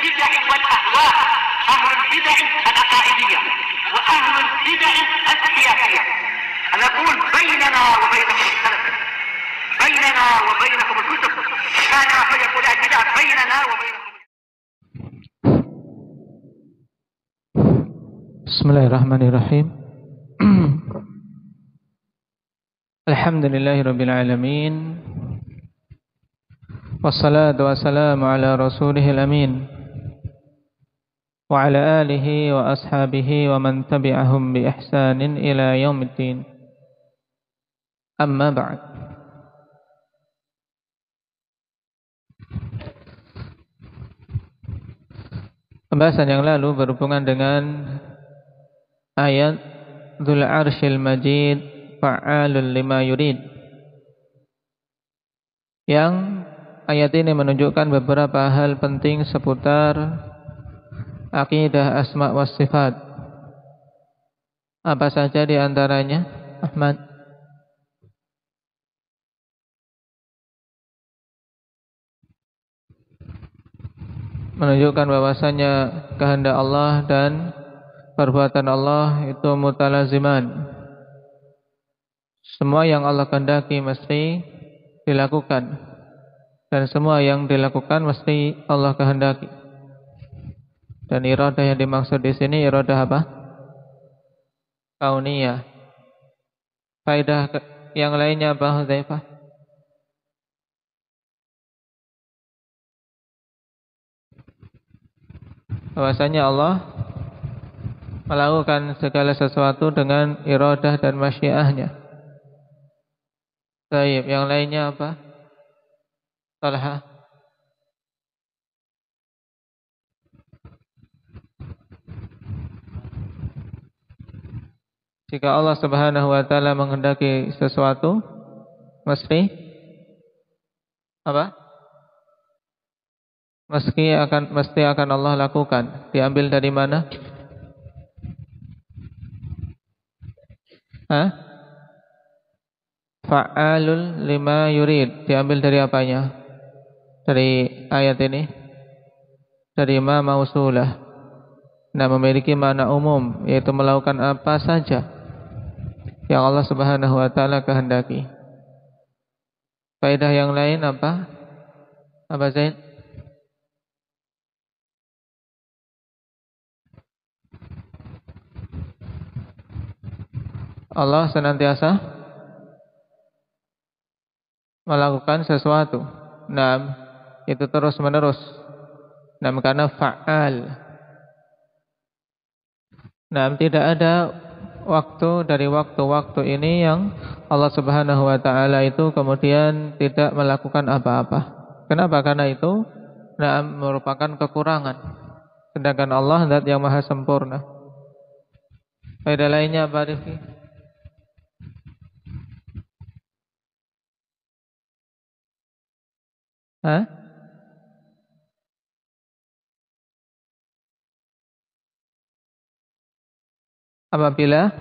البدع والأهواء، أهل البدع العقائدية وأهل البدع السياسية. أنا أقول بيننا وبينكم السلف، بيننا وبينكم الكتب، كان فيقول البدع بيننا وبينكم. Bismillahirrahmanirrahim. Alhamdulillahirabbil alamin. Wassalatu wassalamu ala rasulihil amin wa ala alihi wa ashabihi wa man tabi'ahum bi ihsanin ila yaumiddin. Amma ba'd. Pembahasan yang lalu berhubungan dengan ayat Dzul Arsyil Majid Fa'alul lima yurid, yang ayat ini menunjukkan beberapa hal penting seputar akidah asma wa sifat. Apa saja di antaranya, Ahmad? Menunjukkan bahwasanya kehendak Allah dan perbuatan Allah itu mutalaziman. Semua yang Allah kehendaki mesti dilakukan, dan semua yang dilakukan mesti Allah kehendaki. Dan iradah yang dimaksud di sini iradah apa? Kauniyah. Faedah yang lainnya apa, Hudzaifah? Bahwasanya Allah melakukan segala sesuatu dengan iradah dan masyiahnya. Baik, yang lainnya apa? Talha. Jika Allah Subhanahu wa taala menghendaki sesuatu, mesti apa? Mesti akan Allah lakukan. Diambil dari mana? Fa'alul lima yurid. Diambil dari apanya? Dari ayat ini? Dari ma mausulah. Nah, memiliki makna umum, yaitu melakukan apa saja yang Allah Subhanahu wa taala kehendaki. Faedah yang lain apa? Apa Zaid? Allah senantiasa melakukan sesuatu. Nah, itu terus menerus. Nah, karena fa'al. Nah, tidak ada waktu dari waktu-waktu ini yang Allah Subhanahu wa taala itu kemudian tidak melakukan apa-apa. Kenapa? Karena itu merupakan kekurangan. Sedangkan Allah zat yang maha sempurna. Faedah lainnya apa, Rifki? Apabila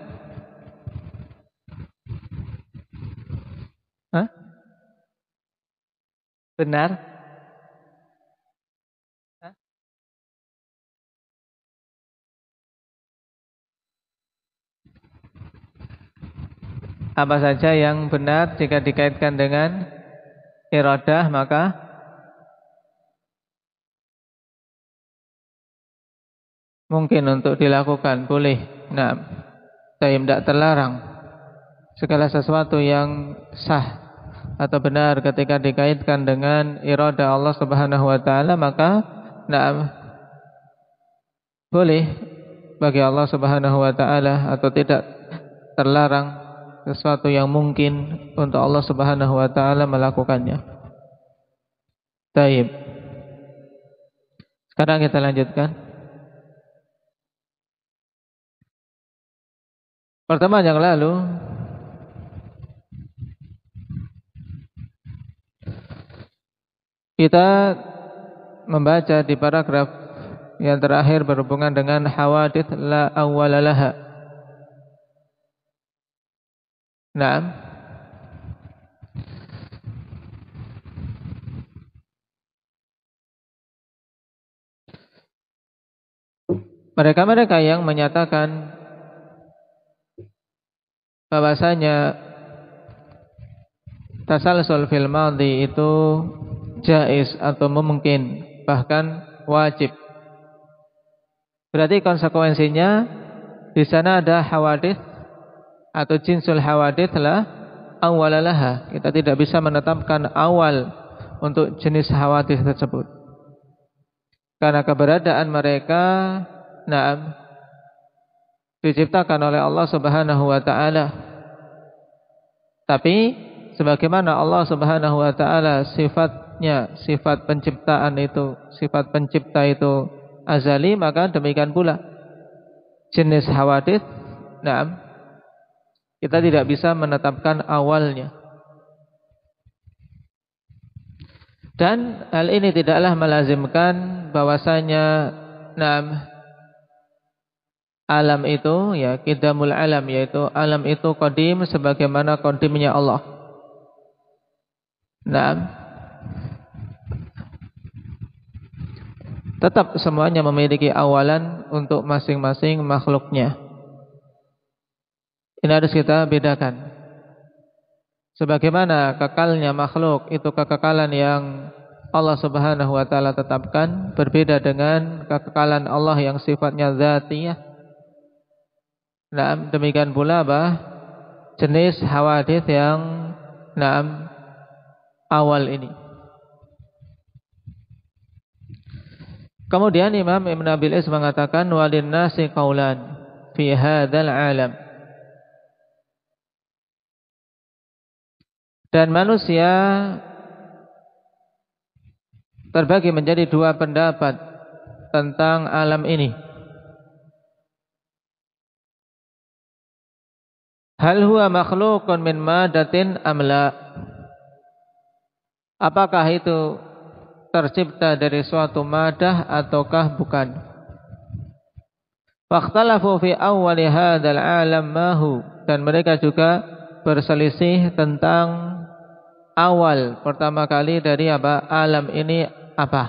benar apa saja yang benar jika dikaitkan dengan iradah, maka mungkin untuk dilakukan, boleh. Nah, tidak terlarang. Segala sesuatu yang sah atau benar ketika dikaitkan dengan iradah Allah Subhanahu wa taala, maka boleh bagi Allah Subhanahu wa taala, atau tidak terlarang sesuatu yang mungkin untuk Allah Subhanahu wa taala melakukannya. Baik. Sekarang kita lanjutkan. Pertemuan yang lalu kita membaca di paragraf yang terakhir berhubungan dengan hawadits la awwala laha. Naam. Mereka-mereka yang menyatakan bahwasanya tasalsul fil madhi itu jaiz atau mungkin, bahkan wajib. Berarti konsekuensinya di sana ada hawadits atau jinsul hawadits la awwalalaha. Kita tidak bisa menetapkan awal untuk jenis hawadits tersebut. Karena keberadaan mereka diciptakan oleh Allah Subhanahu wa taala. Tapi sebagaimana Allah Subhanahu wa taala sifatnya, sifat penciptaan itu, sifat pencipta itu azali, maka demikian pula jenis hawadits, kita tidak bisa menetapkan awalnya. Dan hal ini tidaklah melazimkan bahwasanya alam itu, ya, qidamul alam, yaitu alam itu qadim sebagaimana qadimnya Allah. Tetap semuanya memiliki awalan untuk masing-masing makhluknya. Ini harus kita bedakan. Sebagaimana kekalnya makhluk itu kekekalan yang Allah Subhanahu wa taala tetapkan, berbeda dengan kekekalan Allah yang sifatnya dzatiyah. Demikian pula jenis hawadits yang awal ini. Kemudian Imam Ibn Abil Is mengatakan walin nasi qaulan fi hadzal alam. Dan manusia terbagi menjadi dua pendapat tentang alam ini. Hal huwa makhluqun min madatin am la? Apakah itu tercipta dari suatu madah ataukah bukan? Fakhtalafu fi awwali hadzal alam ma hu, dan mereka juga berselisih tentang awal pertama kali dari alam ini apa.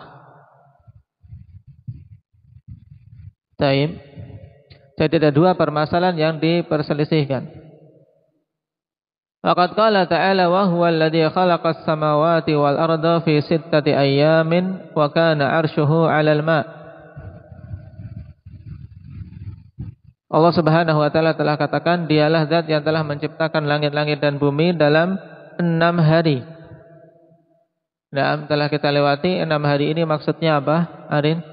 Taib. Jadi ada dua permasalahan yang diperselisihkan. Faqad qala ta'ala wa huwa alladhi khalaqas samawati wal arda fi sittati ayyamin wa kana 'arshuhu 'alal ma'. Allah Subhanahu wa taala telah katakan, dialah zat yang telah menciptakan langit-langit dan bumi dalam 6 hari. Telah kita lewati 6 hari ini maksudnya apa, Arin?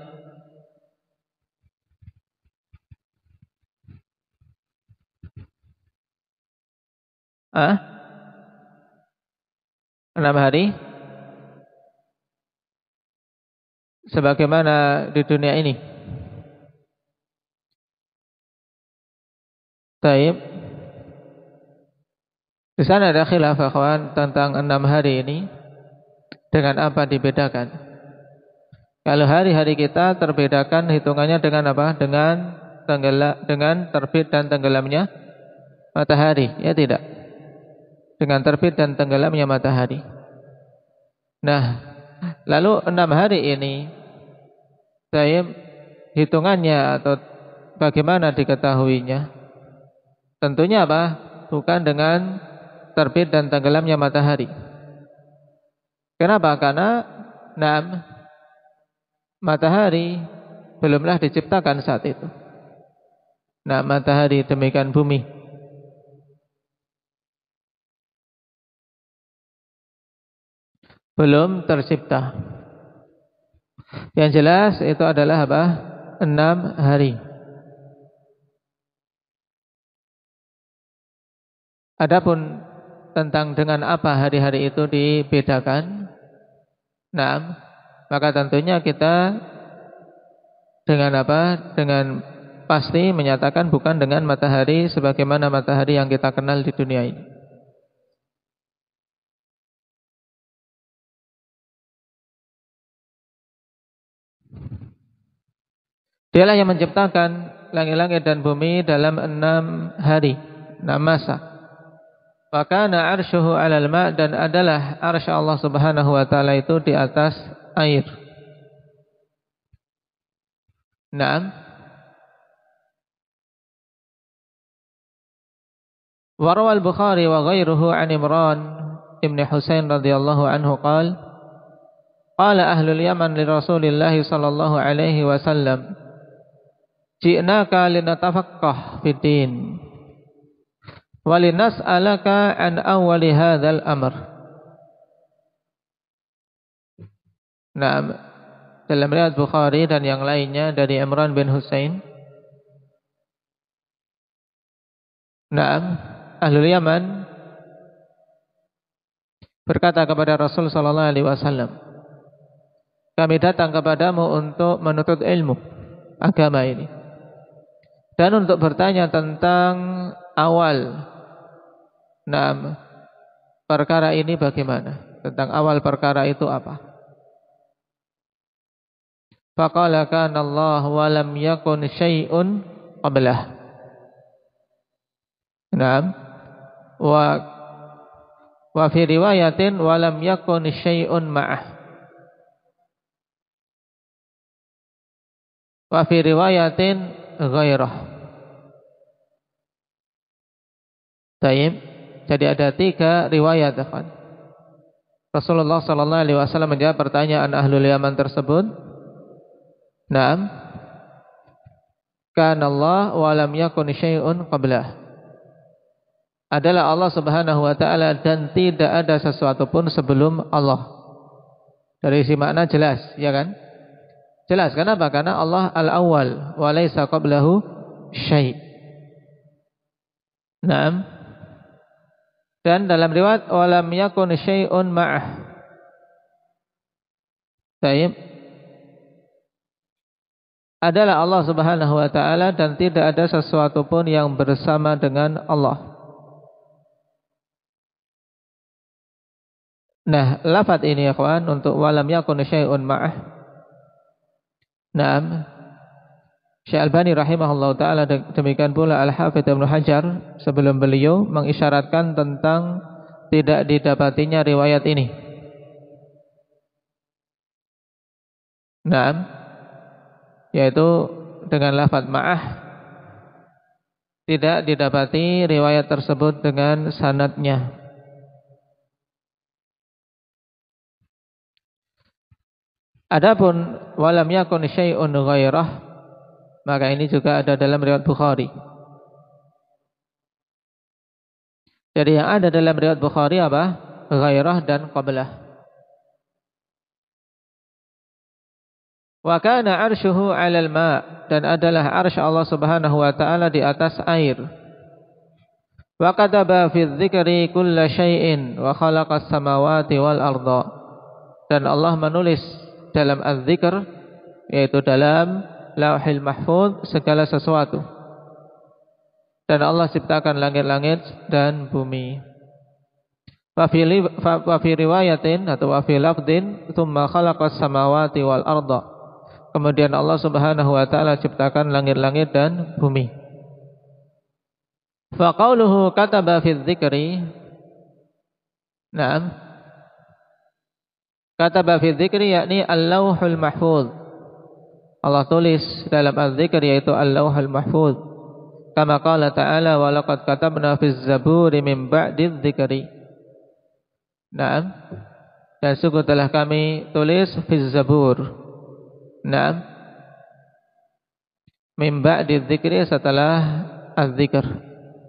Ah? 6 hari sebagaimana di dunia ini. Taib. Di sana ada khilaf akhwan tentang 6 hari ini dengan apa dibedakan. Kalau hari-hari kita terbedakan hitungannya dengan apa? Dengan terbit dan tenggelamnya matahari, ya tidak? Dengan terbit dan tenggelamnya matahari. Nah, lalu 6 hari ini hitungannya atau bagaimana diketahuinya? Tentunya apa? Bukan dengan terbit dan tenggelamnya matahari. Kenapa? Karena matahari belumlah diciptakan saat itu. Matahari demikian bumi belum tercipta. Yang jelas itu adalah apa? 6 hari. Adapun tentang dengan apa hari-hari itu dibedakan, maka tentunya kita dengan apa? Dengan pasti menyatakan bukan dengan matahari sebagaimana matahari yang kita kenal di dunia ini. Dialah yang menciptakan langit-langit dan bumi dalam 6 hari, 6 masa. Wa kana 'arshuhu 'alal ma', dan adalah arsy Allah Subhanahu wa taala itu di atas air. Wa rawal Bukhari wa ghairuhu an Imran ibn Husain radhiyallahu anhu qala ahlul Yaman li Rasulillah sallallahu alaihi wasallam ji'naka linatafaqqah fid din wa linas'alaka an awwali hadzal amr. Nah, dalam riwayat Bukhari dan yang lainnya dari Imran bin Husain, ahlul Yaman berkata kepada Rasul sallallahu alaihi wasallam, kami datang kepadamu untuk menuntut ilmu agama ini dan untuk bertanya tentang awal perkara ini bagaimana, tentang awal perkara itu apa. Faqala kana Allah wa lam yakun syai'un qablah. Wa fi riwayatin wa lam yakun syai'un ma'ah. Wa fi riwayatin ghairah. Baik. Jadi ada 3 riwayat, kan. Rasulullah sallallahu alaihi wasallam menjawab pertanyaan ahlul Yaman tersebut. Kana Allah wa lam yakun syai'un qablah. Adalah Allah Subhanahu wa taala dan tidak ada sesuatu pun sebelum Allah. Dari isi makna jelas, ya kan? Jelas, kenapa? Karena Allah al-awwal wa laisa qablahu syai'. Dan dalam riwayat wa lam yakun syai'un ma'ah. Baik. Adalah Allah Subhanahu wa taala dan tidak ada sesuatu pun yang bersama dengan Allah. Nah, lafaz ini ya kawan untuk walam yakun syai'un ma'ah. Syekh Albani rahimahullah taala demikian pula Al-Hafidz Ibnu Hajar sebelum beliau mengisyaratkan tentang tidak didapatinya riwayat ini. Yaitu dengan lafaz ma'ah tidak didapati riwayat tersebut dengan sanadnya. Adapun walam yakun syai'un ghairah, maka ini juga ada dalam riwayat Bukhari. Jadi yang ada dalam riwayat Bukhari apa? Ghairah dan qablah. Wa kana 'arshuhu 'alal ma', dan adalah arsy Allah Subhanahu wa taala di atas air. Wa kataba fi dzikri kulla syai'in wa khalaqas samawati wal arda. Dan Allah menulis dalam az-zikr, yaitu dalam Lauhil Mahfuz, segala sesuatu. Dan Allah ciptakan langit-langit dan bumi. Wa fi riwayatin atau wa fi lafdin tsumma khalaqas samawati wal arda. Kemudian Allah Subhanahu wa taala ciptakan langit-langit dan bumi. Fa qauluhu kataba fi dzikri. Kataba fi dzikri yakni al-lauhul mahfuz. Allah tulis dalam az-zikr yaitu al-lauhul mahfuz. Kama qala ta'ala wa laqad katabna fiz zaburi min ba'di dzikri. Dan sungguh telah kami tulis fiz zabur. Min ba'di dzikri, setelah az-zikr.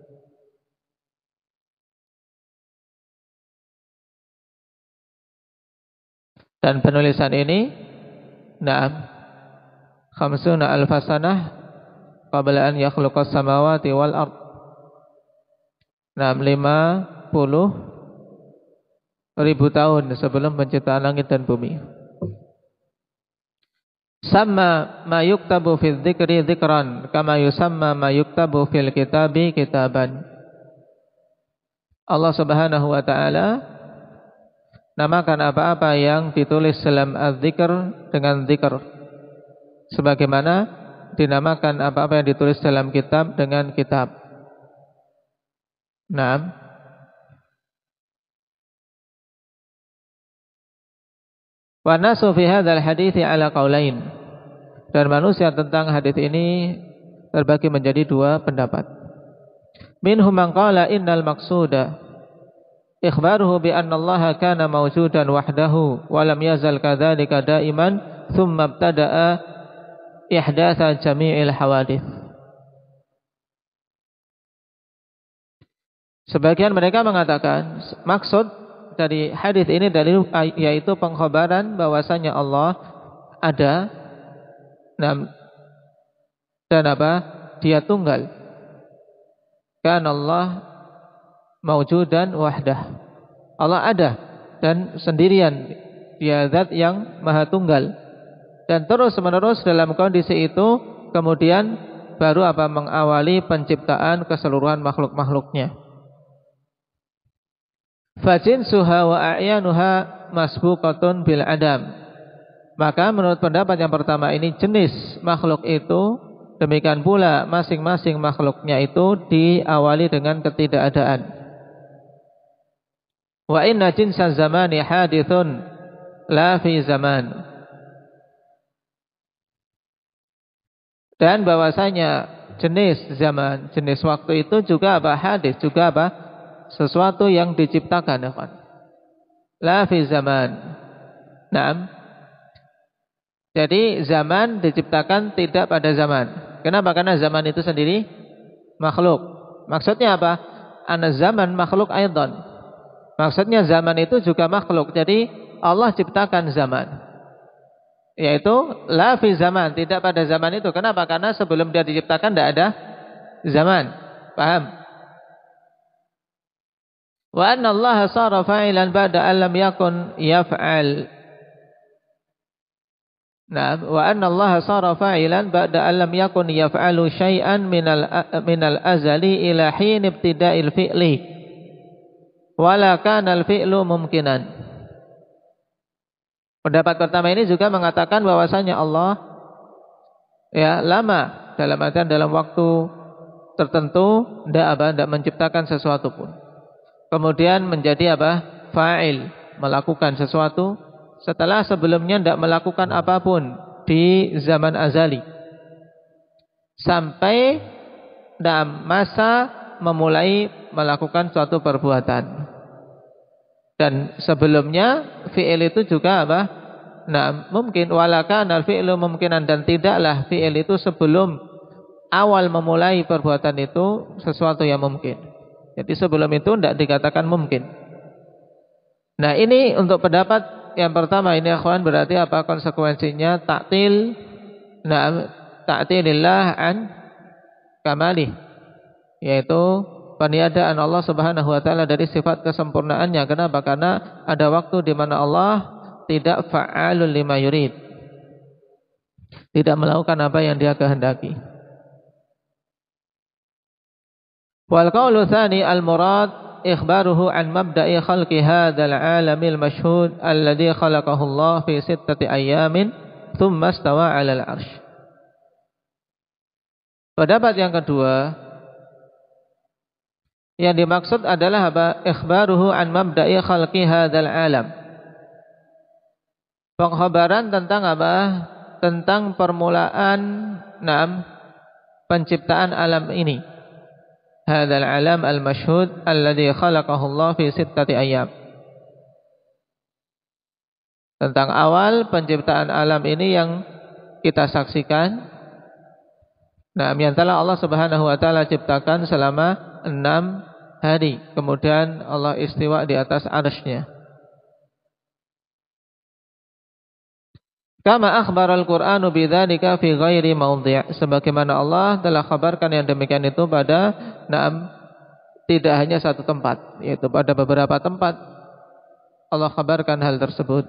Dan penulisan ini khamsuna alfasanah qabla an yakhluqas samawati wal ard. 50.000 tahun sebelum penciptaan langit dan bumi. Sama ma yuktabu fil dzikri dzikran kama yusamma ma yuktabu fil kitabi kitaban. Allah Subhanahu wa taala namakan apa-apa yang ditulis dalam az-zikr dengan zikr, sebagaimana dinamakan apa-apa yang ditulis dalam kitab dengan kitab. Wa nasu fi hadzal hadithi ala qaulain. Dan manusia tentang hadis ini terbagi menjadi 2 pendapat. Minhum man qala innal maqsuda ikhbaruhu bi anna Allah kana mawjudan wahdahu wa lam yazal kadzalika daiman thumma ibtada'a ihdatsa jami'il hawadits. Sebagian mereka mengatakan maksud dari hadis ini yaitu pengkhabaran bahwasanya Allah ada dan Dia tunggal. Kana Allah maujudan wahdah. Allah ada dan sendirian. Dia zat yang maha tunggal. Dan terus menerus dalam kondisi itu kemudian baru mengawali penciptaan keseluruhan makhluk-makhluknya. Fajinsuha wa a'yanuha masbuqatun bil adam. Maka menurut pendapat yang pertama ini jenis makhluk itu, demikian pula masing-masing makhluknya itu diawali dengan ketidakadaan. Wa inna jinsa zamani hadithun la fi zaman. Dan bahwasanya jenis zaman, jenis waktu itu juga hadis, juga sesuatu yang diciptakan, ya kan? La fi zaman. Naam. Jadi zaman diciptakan tidak pada zaman. Kenapa? Karena zaman itu sendiri makhluk. Maksudnya apa? Ana zaman makhluk aidan. Maksudnya zaman itu juga makhluk. Jadi Allah ciptakan zaman. Yaitu la fi zaman, tidak pada zaman itu. Kenapa? Karena sebelum dia diciptakan tidak ada zaman. Paham? Wa anna Allah sara fa'ilan ba'da an lam yakun yaf'al. Nah, wa anna Allah sara fa'ilan ba'da an lam yakun yaf'alu syai'an minal azali ila hin ibtida'il fi'li. Wala kana al-fi'lu mumkinan. Pendapat pertama ini juga mengatakan bahwasanya Allah lama dalam waktu tertentu tidak menciptakan sesuatu pun. Kemudian menjadi fa'il, melakukan sesuatu setelah sebelumnya tidak melakukan apapun di zaman azali. Sampai dalam masa memulai melakukan suatu perbuatan. Dan sebelumnya fi'il itu juga mungkin walakan al-fi'lu mungkinan, dan tidaklah fi'il itu sebelum awal memulai perbuatan itu sesuatu yang mungkin. Jadi sebelum itu tidak dikatakan mungkin. Nah, ini untuk pendapat yang pertama ini, akhwan, berarti konsekuensinya ta'til, ta'tilillah an kamalih, yaitu peniadaan Allah Subhanahu wa taala dari sifat kesempurnaannya. Kenapa? Karena ada waktu di mana Allah tidak fa'alul lima yurid, tidak melakukan apa yang Dia kehendaki. Wal qaulu tsani al murad ikhbaruhu an mabda'i khalqi hadzal 'alamil mashhud alladhi khalaqahu Allah fi 6 ayyamin thumma istawa 'alal 'arsy. Pendapat yang kedua, yang dimaksud adalah ikhbaruhu an mabda'i khalqi hadzal 'alam. Pengkhabaran tentang tentang permulaan penciptaan alam ini. Hadzal 'alam al-mashhud alladhi khalaqahu Allah fi 6 ayyam. Tentang awal penciptaan alam ini yang kita saksikan. Yang telah Allah Subhanahu wa taala ciptakan selama 6 hari. Kemudian Allah istiwa di atas arsy-Nya. Kama akhbar Al-Qur'anu bidzalika fi ghairi mawdhi', sebagaimana Allah telah kabarkan yang demikian itu pada tidak hanya satu tempat, yaitu pada beberapa tempat Allah kabarkan hal tersebut.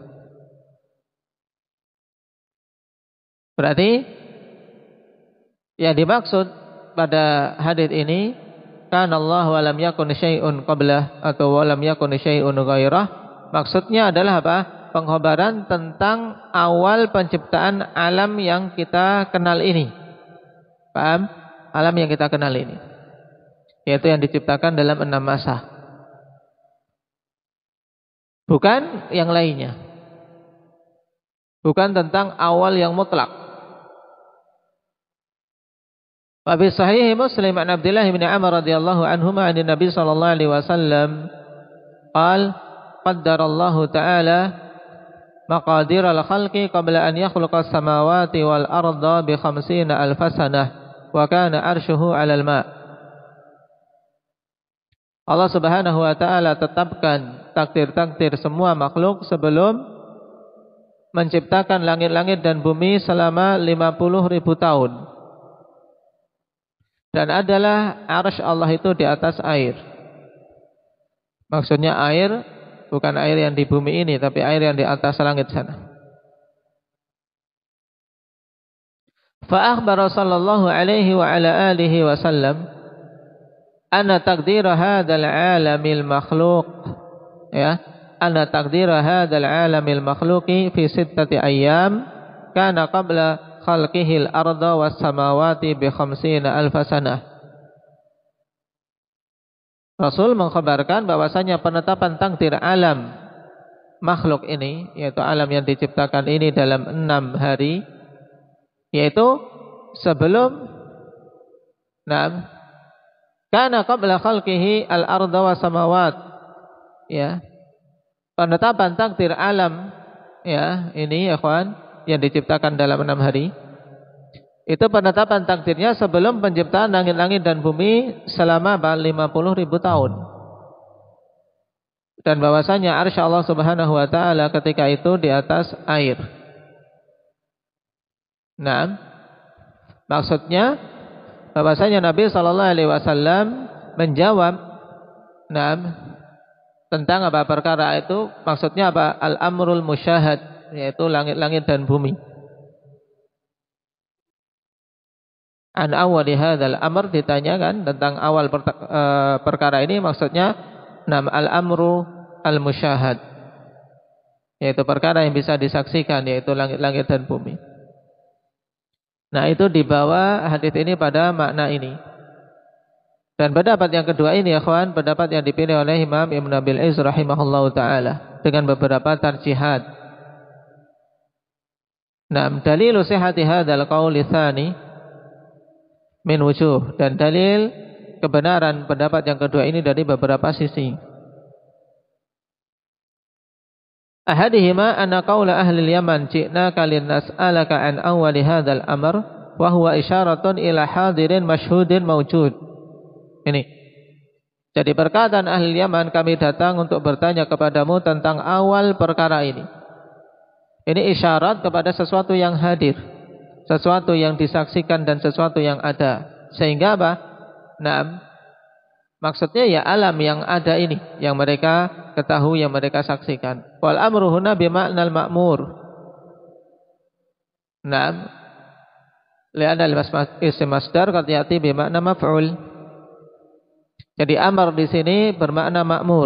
Berarti yang dimaksud pada hadis ini, kana Allah wa lam yakun syai'un qablah atau wa lam yakun syai'un ghairah, maksudnya adalah pengkhabaran tentang awal penciptaan alam yang kita kenal ini. Paham? Alam yang kita kenal ini, yaitu yang diciptakan dalam 6 masa, bukan yang lainnya. Bukan tentang awal yang mutlak. Wa bi sahih Muslim an Abdullah bin Amr radhiyallahu anhuma an Nabi sallallahu alaihi wasallam qala qaddarallahu ta'ala maqadir al-khalqi qabla an yakhluqa as-samawati wal arda bi 50 alf sanah wa kana arshuhu 'alal ma'. Allah Subhanahu wa taala tetapkan takdir-takdir semua makhluk sebelum menciptakan langit-langit dan bumi selama 50.000 tahun. Dan adalah arsy Allah itu di atas air. Maksudnya air bukan air yang di bumi ini, tapi air yang di atas langit sana. Fa akhbara sallallahu alaihi wa ala alihi wasallam anna taqdir hadzal alamil makhluq, ya, anna taqdir hadzal alamil makhluqi fi 6 ayyam kana qabla khalqihi al-arda was samawati bi 50 alf sanah. Rasul mengkhabarkan bahwasanya penetapan takdir alam makhluk ini, yaitu alam yang diciptakan ini dalam 6 hari, yaitu sebelum kana qabla khalqihi al-arda was samawat, ya. Penetapan takdir alam, ya, ini ya kawan, yang diciptakan dalam 6 hari, itu penetapan takdirnya sebelum penciptaan langit-langit dan bumi selama 50.000 tahun. Dan bahwasanya arsy Allah Subhanahu wa taala ketika itu di atas air. Nah, maksudnya bahwasanya Nabi sallallahu alaihi wasallam menjawab tentang apa perkara itu, maksudnya apa? Al-amrul musyahad, yaitu langit-langit dan bumi. An awwali hadzal amr, ditanyakan tentang awal perkara ini, maksudnya al-amru al-musyahad, yaitu perkara yang bisa disaksikan, yaitu langit-langit dan bumi. Nah, itu dibawa hadis ini pada makna ini. Dan pendapat yang kedua ini, ya kawan, pendapat yang dipilih oleh Imam Ibn Abil Izz rahimahullahu ta'ala dengan beberapa tarjihat. Dalilu sihhati hadzal qauli tsani min wujuh, dan dalil kebenaran pendapat yang kedua ini dari beberapa sisi. Ahadihima anna qaula ahli al-Yaman ji'na kalin nas'alaka an awwali hadzal amr wa huwa isyaratun ila hadirin masyhudin mawjud. Ini. Jadi perkataan ahli Yaman, kami datang untuk bertanya kepadamu tentang awal perkara ini. Ini isyarat kepada sesuatu yang hadir, sesuatu yang disaksikan dan sesuatu yang ada. Sehingga apa? Maksudnya ya alam yang ada ini, yang mereka ketahui, yang mereka saksikan. Wal amru huna bima'nal ma'mur. Li'anna al-ism masdar qad ya'ti bima'na maf'ul. Jadi amar di sini bermakna ma'mur.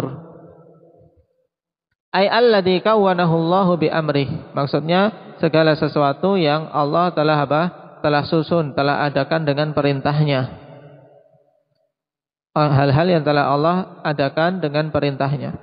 Ai alladzi kawwanahu Allahu bi amrih. Maksudnya segala sesuatu yang Allah telah susun, telah adakan dengan perintahnya. Hal-hal yang telah Allah adakan dengan perintahnya.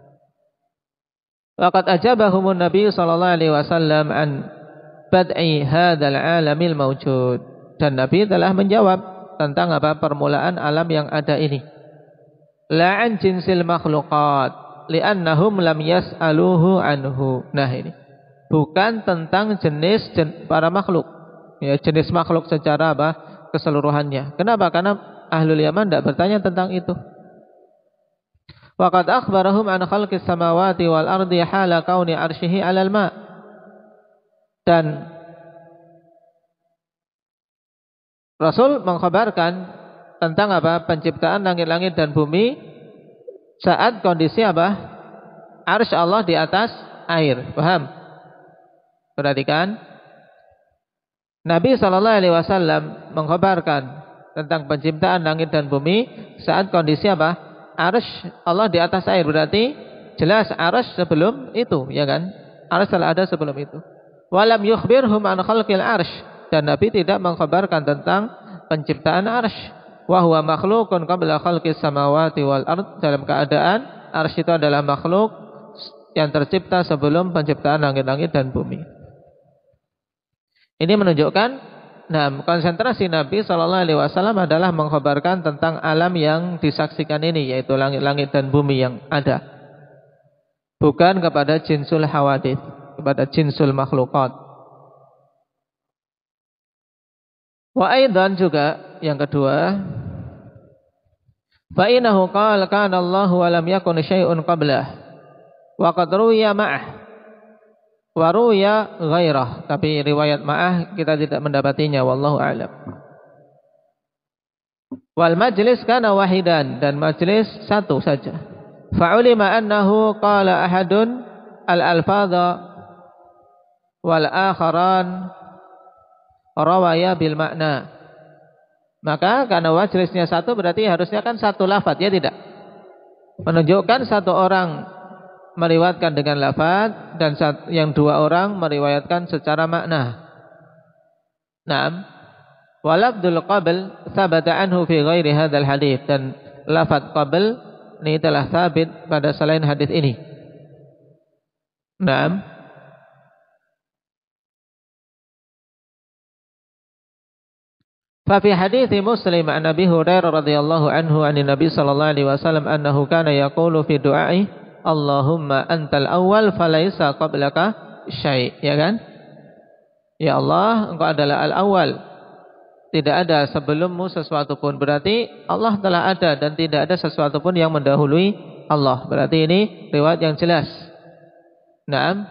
Waqad ajabahumun Nabi sallallahu alaihi wasallam an bad'i hadzal alamil mawjud. Dan Nabi telah menjawab tentang apa permulaan alam yang ada ini. La an jinsil makhluqat li'annahum lam yas'aluhu anhu. Nah, ini bukan tentang jenis para makhluk, ya, jenis makhluk secara apa keseluruhannya. Kenapa? Karena ahlul Yaman tidak bertanya tentang itu. Waqad akhbarahum an khalqis samawati wal ardi hala kauni arsyihi 'alal ma'. Dan Rasul mengkhabarkan tentang apa? Penciptaan langit-langit dan bumi saat kondisi apa? Arsy Allah di atas air. Paham? Perhatikan. Nabi SAW mengkhabarkan tentang penciptaan langit dan bumi saat kondisi apa? Arsy Allah di atas air. Berarti jelas arsy sebelum itu, ya kan? Arsy telah ada sebelum itu. Walam yukhbirhum an khalqil arsy. Dan Nabi tidak mengkhabarkan tentang penciptaan arsy. Wa huwa makhluqun qabla khalqis samawati wal ard, dalam keadaan arsy itu adalah makhluk yang tercipta sebelum penciptaan langit-langit dan bumi. Ini menunjukkan konsentrasi Nabi SAW adalah mengkhabarkan tentang alam yang disaksikan ini, yaitu langit-langit dan bumi yang ada, bukan kepada jinsul hawadith, kepada jinsul makhlukat. Wa aidan juga yang kedua, fa innahu qala kana Allahu wa lam yakun syai'un qablah wa qad ruwiya ma'ah wa ruwiya ghairah, tapi riwayat ma'ah kita tidak mendapatinya, wallahu a'lam. Wal majlis kana wahidan, dan majlis satu saja. Fa'ulima annahu qala ahadun al-alfadha wal akharan rawaya bil makna. Maka karena majlisnya satu berarti harusnya kan satu lafaz, ya tidak? Menunjukkan satu orang meriwayatkan dengan lafaz dan yang dua orang meriwayatkan secara makna. Naam. Walafdul qabl thabata anhu fi ghairi hadzal hadits, dan lafaz qabl ini telah sabit pada selain hadis ini. Naam. ففي حديث مسلم عن أبي هريرة رضي الله عنه عن النبي صلى الله عليه وسلم أنه كان يقول في دعائه اللهم أنت الأول فليس قبلك شيء, ya kan? Ya Allah, Engkau adalah al-awwal, tidak ada sebelummu sesuatu pun. Berarti Allah telah ada dan tidak ada sesuatu pun yang mendahului Allah. Berarti ini riwayat yang jelas. Naam.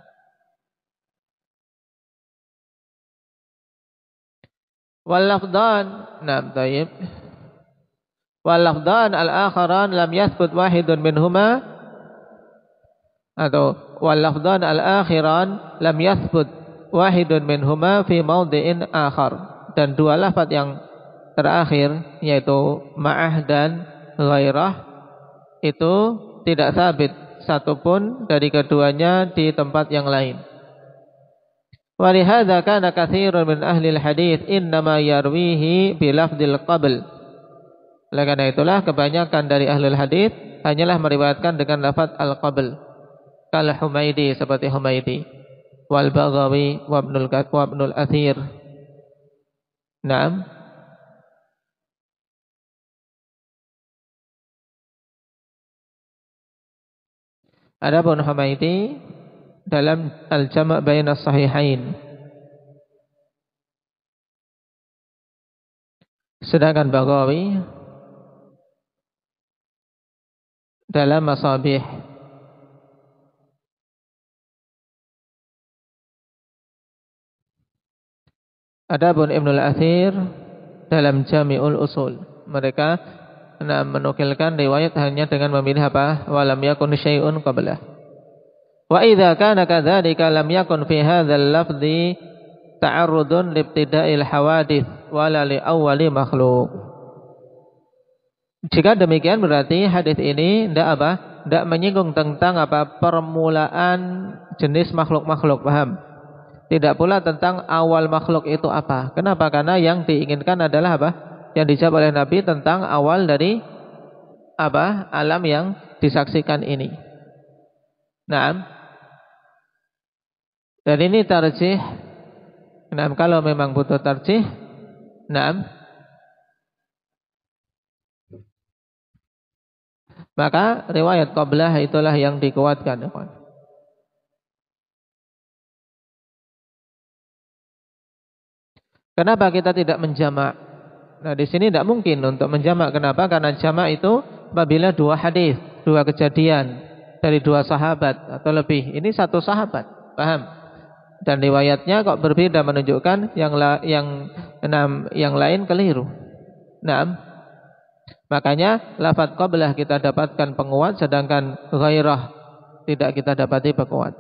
Wal-lafdhan, naam, tayyib. Wal-lafdhan al-akharan lam yathbut wahidun minhuma, atau wal-lafdhan al-akhiran lam yathbut wahidun minhuma fi mawdi'in akhar, dan dua lafaz yang terakhir yaitu ma'ah dan ghairah itu tidak sabit satupun dari keduanya di tempat yang lain. Walihadza kana katsirun min ahli al-hadits innama yarwihi bi lafdzil qabl. Oleh karena itulah kebanyakan dari ahli hadits hanyalah meriwayatkan dengan lafaz al-qabl. Kal Humaidi, seperti Humaidi, wal Baghawi wa Ibnul Athir. Naam. Adapun Humaidi dalam al-jama' baina as-sahihain. Sedangkan Baghawi dalam Masabih. Adapun Ibnul Athir dalam Jami'ul Usul. Mereka menukilkan riwayat hanya dengan memilih apa? Walam yakun syai'un qablah. Wa idza kana kadzalika lam yakun fi hadzal lafzi ta'arrudun libtida'il hawadits wala li awwali makhluk. Jika demikian berarti hadis ini tidak menyinggung tentang permulaan jenis makhluk-makhluk, paham? Tidak pula tentang awal makhluk itu apa. Kenapa? Karena yang diinginkan adalah yang dijawab oleh Nabi tentang awal dari alam yang disaksikan ini. Naam. Dan ini tarjih. Naam, kalau memang butuh tarjih, naam, maka riwayat qablah itulah yang dikuatkan. Kenapa kita tidak menjamak? Nah, di sini tidak mungkin untuk menjamak. Kenapa? Karena jamak itu apabila dua hadis, dua kejadian dari dua sahabat atau lebih. Ini satu sahabat, paham? Dan riwayatnya kok berbeda, menunjukkan yang lain keliru. Naam. Makanya lafaz qablah kita dapatkan penguat, sedangkan ghairah tidak kita dapati penguat.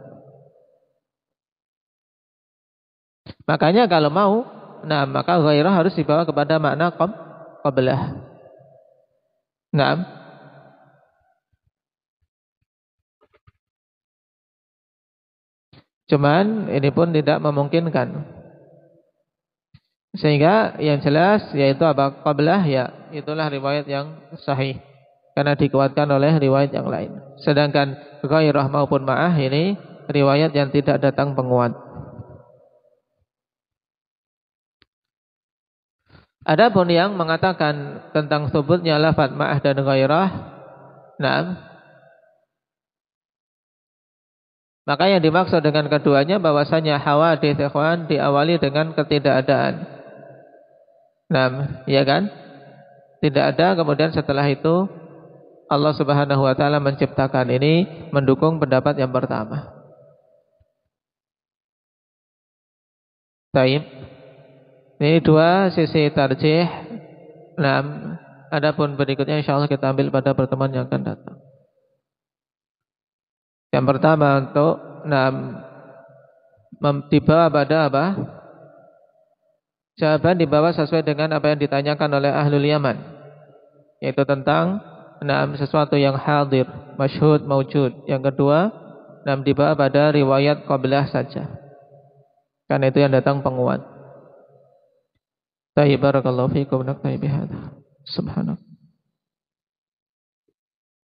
Makanya kalau mau, maka ghairah harus dibawa kepada makna qablah. Naam. Cuman ini pun tidak memungkinkan. Sehingga yang jelas yaitu qablah, ya itulah riwayat yang sahih karena dikuatkan oleh riwayat yang lain. Sedangkan ghairah maupun ma'ah ini riwayat yang tidak datang penguat. Adapun yang mengatakan tentang thubutnya lafaz ma'ah dan ghairah, maka yang dimaksud dengan keduanya bahwasanya hawadits ikhwan diawali dengan ketidakadaan. Ya kan? Tidak ada, kemudian setelah itu Allah Subhanahu wa taala menciptakan. Ini mendukung pendapat yang pertama. Baik. Ini dua sisi tarjih. Adapun berikutnya insyaallah kita ambil pada pertemuan yang akan datang. Yang pertama untuk dibawa pada apa? Jawaban dibawa sesuai dengan apa yang ditanyakan oleh ahlul Yaman, yaitu tentang sesuatu yang hadir, masyhud, maujud. Yang kedua, dibawa pada riwayat qablah saja, karena itu yang datang penguat. Barakallahu fiikum, naktafi bihadza. Subhanallah.